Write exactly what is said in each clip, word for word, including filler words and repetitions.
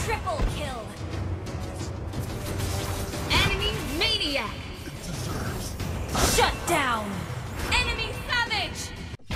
Triple kill! Enemy maniac! Shut down! Enemy savage!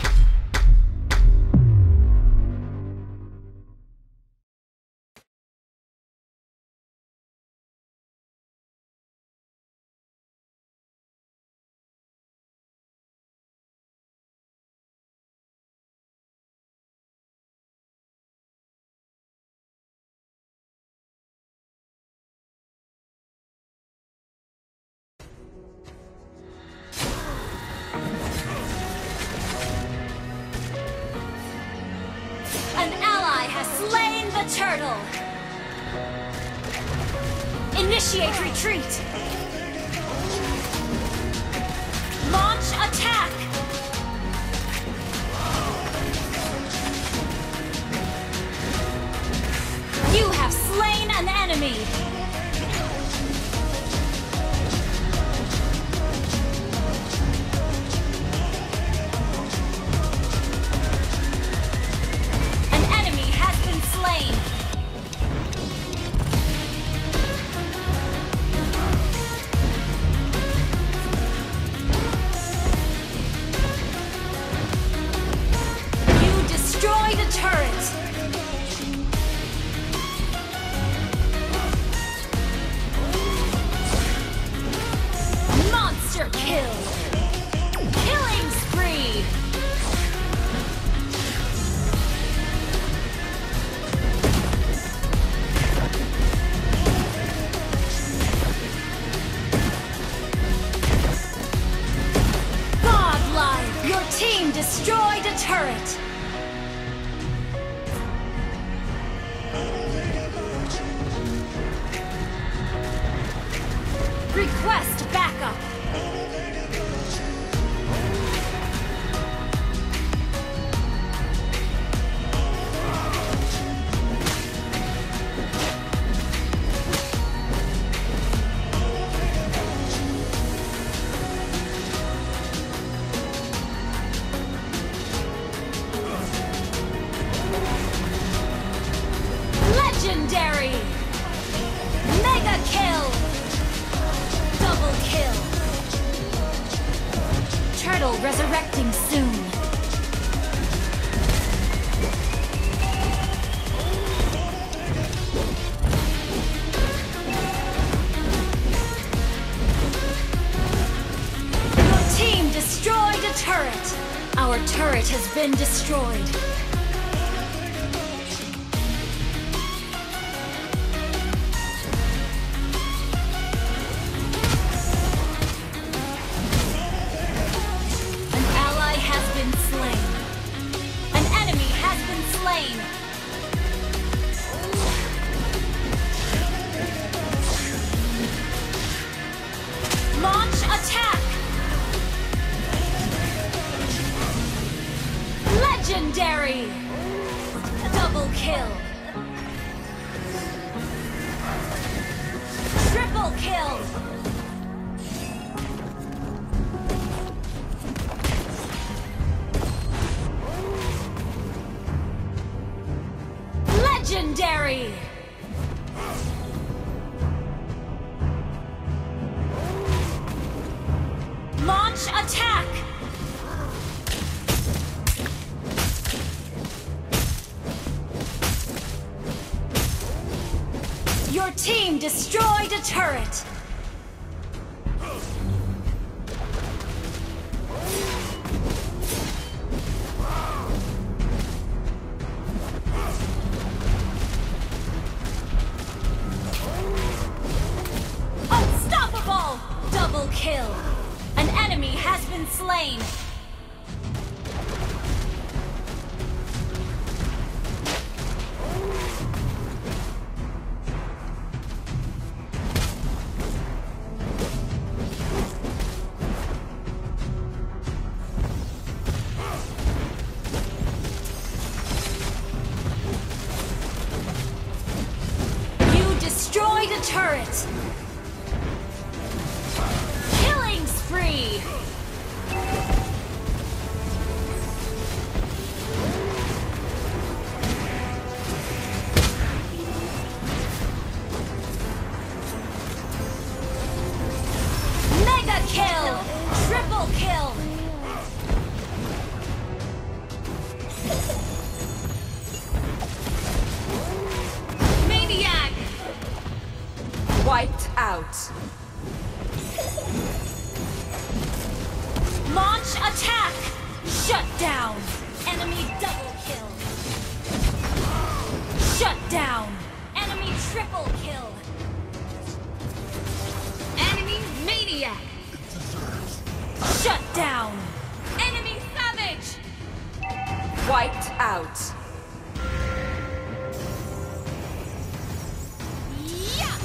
An ally has slain the turtle! Initiate retreat! Launch attack! You have slain an enemy! Destroyed a turret! Request backup! Legendary! Mega kill! Double kill! Turtle resurrecting soon! Your team destroyed a turret! Our turret has been destroyed! Launch attack! Legendary! Double kill! Triple kill! Legendary! Launch attack! Your team destroyed a turret! Unstoppable! Double kill! An enemy has been slain! You destroyed a turret! Killing spree! Wiped out. Launch attack! Shut down! Enemy double kill! Shut down! Enemy triple kill! Enemy maniac! Shut down! Enemy savage! Wiped out. Yeah!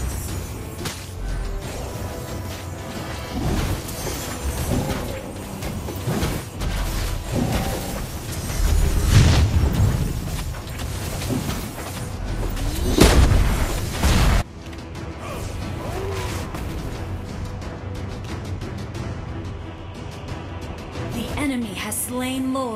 The enemy has slain Lord.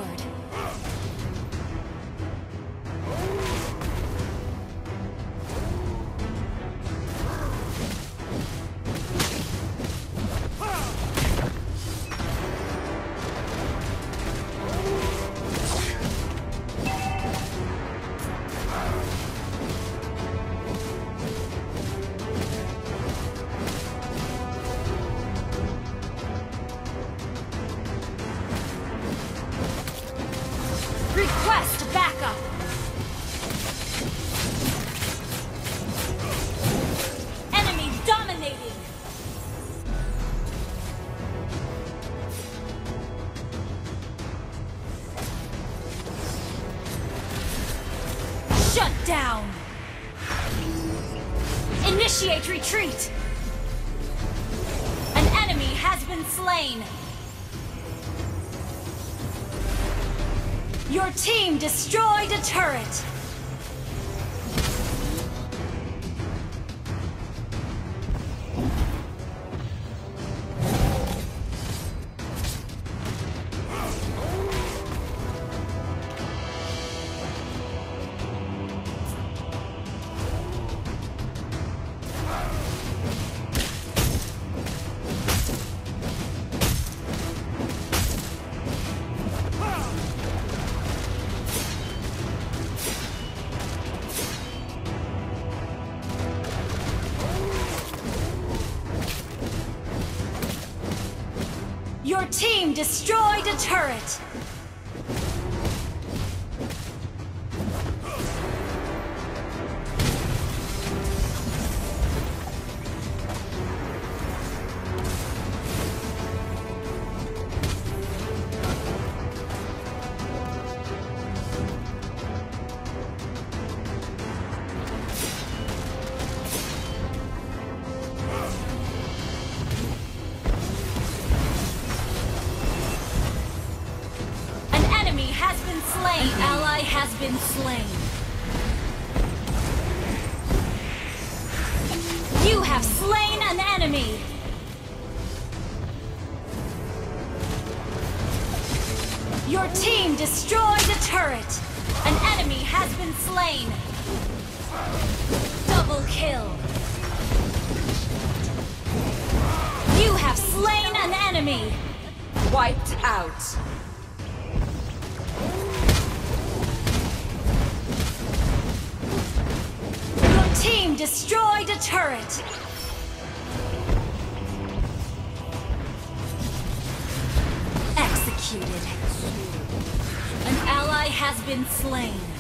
Request backup! Enemy dominating! Shut down! Initiate retreat! An enemy has been slain! Your team destroyed a turret! Your team destroyed a turret! An ally has been slain. You have slain an enemy. Your team destroyed a turret. An enemy has been slain. Double kill. You have slain an enemy. Wiped out. Team destroyed a turret! Executed. An ally has been slain.